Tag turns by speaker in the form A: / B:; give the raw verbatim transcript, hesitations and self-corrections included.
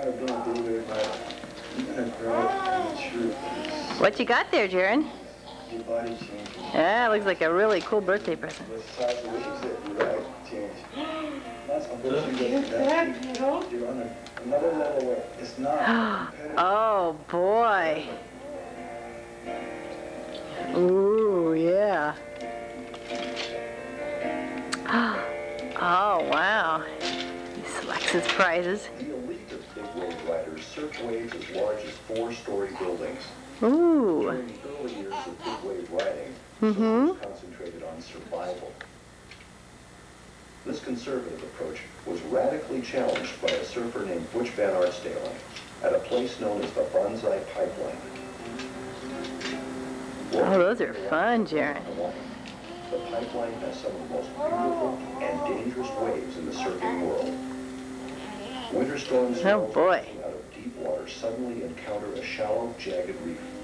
A: What you got there, Jaron? Yeah, looks like a really cool birthday present. Oh boy. Ooh, yeah. Oh, wow. He selects his prizes.
B: The elite of big wave riders surf waves as large as four-story buildings.
A: Ooh.
B: During the early years of big wave riding,
A: Mm-hmm.
B: surfers concentrated on survival. This conservative approach was radically challenged by a surfer named Butch Van Arsdale at a place known as the Bonsai Pipeline.
A: Oh, those are fun, Jaron.
B: The pipeline has some of the most beautiful and dangerous waves in the surfing world. Winter storms
A: Oh boy.
B: out of deep water suddenly encounter a shallow, jagged reef.